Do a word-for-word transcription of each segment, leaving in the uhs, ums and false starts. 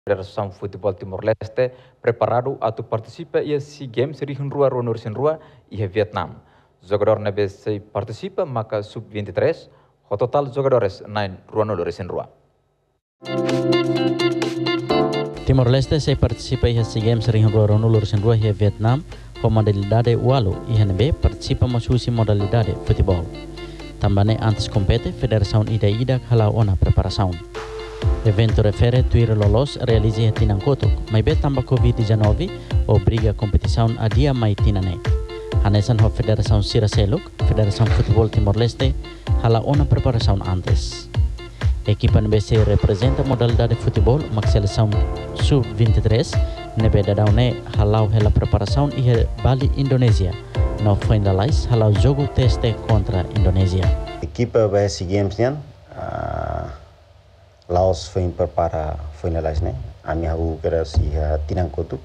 Federação Futebol Timor-Leste preparado atu participa e SEA Games Rihunrua Ronursinrua e Vietnam. Jogador na B C participa maka sub vinte e três, o total jogadores nine Ronursinrua. Timor-Leste se participa e SEA Games Rihunrua Ronursinrua e Vietnam com modalidade walu e N B participa masusi modalidade futebol. Também antes compete Federação Ida-Ida halau ona preparação. Evento refere tuir lolos realize tinang kotuk, mai bet tambah covid dezenove obriga competição a dia mai tinane. Hanesan ho Federação Siraseluk, Federação Futebol Timor-Leste, hala ona preparação antes. Equipa N B C representa modalidade futebol, mak seleção sub vinte e três, nebe dadaune halau hela preparação e Bali Indonesia. No finalize halau jogo teste contra Indonesia. Equipa vai SEA Games nian, Laos foi para finalize né, a minha rua era se tinang kotuk,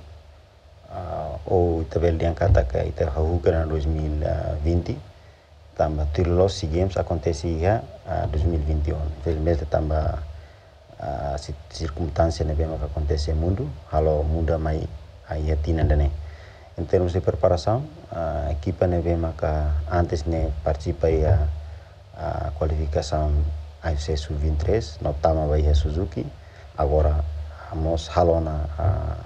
ou tabel yang kata que ita rua era dois mil e vinte, tambah tulos SEA Games acontece ya dois mil e vinte e um. Infelizmente tambah circunstância né bem que acontece no mundo, halo muda mai aí tinang dane. Em termos de preparação, a equipa né bem que antes né participa ya a qualificação A F C sub vinte e três, no tama vai Suzuki, agora vamos halona a,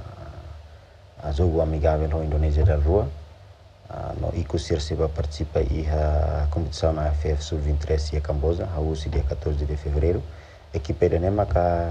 a jogo amigável na Indonésia da Rua, no Icosir se vai participar e a competição na F F sub vinte e três e Camboja, a U C dia quatorze de fevereiro. A equipe da Nema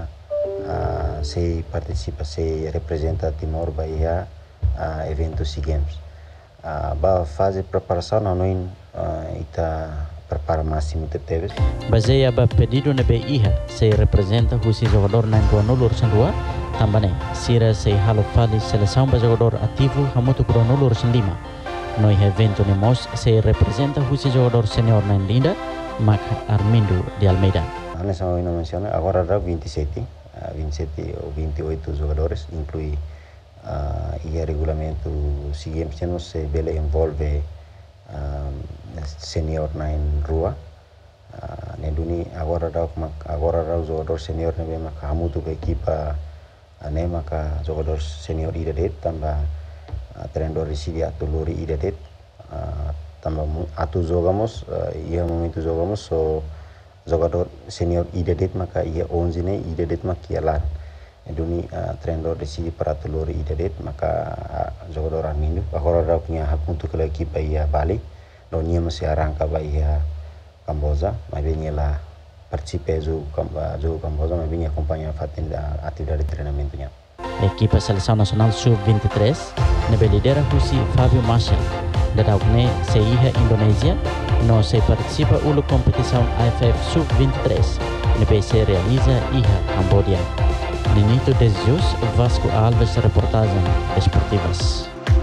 que se participa, se representa Timor vai a, a evento SEA Games. A fase de preparação não está prepara máximo de teves. Baseia ba pedido na B I H se representa husi jogador na Ronulur Sandua, também sira se halo fali seleção ba jogador ativo hamutu Ronulur Sandima. No evento nemos se representa husi jogador senior na Linda, Mac Armindo de Almeida. Nessa não menciona, agora há vinte e sete, vinte e sete ou vinte e oito jogadores, inclui uh, e o regulamento SEA Games não se bele envolve Um, senior na rua, uh, neduni agora dah agora dah jogador senior nebe maka hamu tu ke equipa ane maka jogador senior ida det tambah uh, treinador residi atu lori ida det uh, tambah atu jogamos uh, ia momentu jogamos so jogador senior ida det maka ia onze ne ida det makialan neduni uh, treinador residi para atu lori ida det maka uh, jogador Armindo agora dah punya hak untuk ke equipa ia Bali. No nia masih arranca bahia Camboja, mas bem lá participe do do Camboja, mas bem acompanha fazendo a atividade de treinamento nya. Equipa Seleção Nacional sub vinte e três, nebe lidera husi Fabio Marshall, da ne se iha Indonesia, no se participa ulu competição A F F sub vinte e três, nebe se realiza iha Cambodia. Ninito Desjus, Vasco Alves, reportagem esportivas.